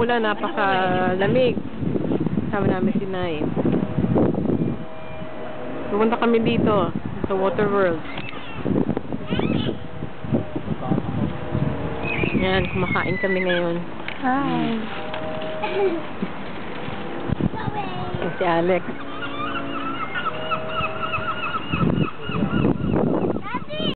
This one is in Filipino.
umuulan, napakalamig. Sama namin si Nay. Pumunta kami dito sa Water World. Yan, kumakain kami ngayon. Hi. Si Alex.